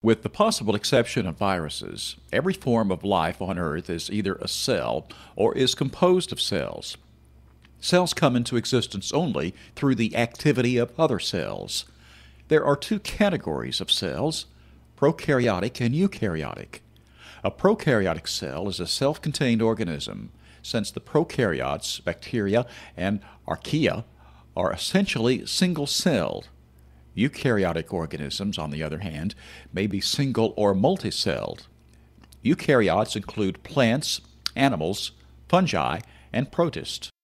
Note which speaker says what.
Speaker 1: With the possible exception of viruses, every form of life on Earth is either a cell or is composed of cells. Cells come into existence only through the activity of other cells. There are two categories of cells, prokaryotic and eukaryotic. A prokaryotic cell is a self-contained organism, since the prokaryotes, bacteria and archaea, are essentially single-celled. Eukaryotic organisms, on the other hand, may be single or multicelled. Eukaryotes include plants, animals, fungi, and protists.